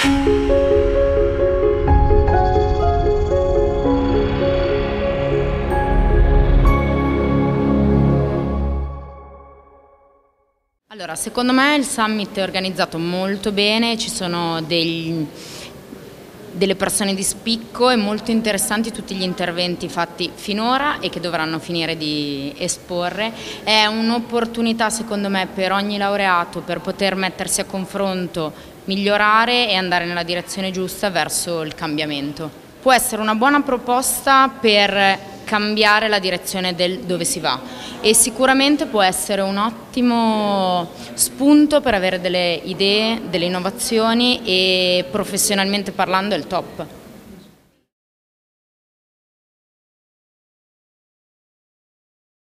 Allora, secondo me il summit è organizzato molto bene, ci sono delle persone di spicco e molto interessanti tutti gli interventi fatti finora e che dovranno finire di esporre. È un'opportunità secondo me per ogni laureato per poter mettersi a confronto, migliorare e andare nella direzione giusta verso il cambiamento. Può essere una buona proposta per cambiare la direzione dove si va e sicuramente può essere un ottimo spunto per avere delle idee, delle innovazioni e professionalmente parlando è il top.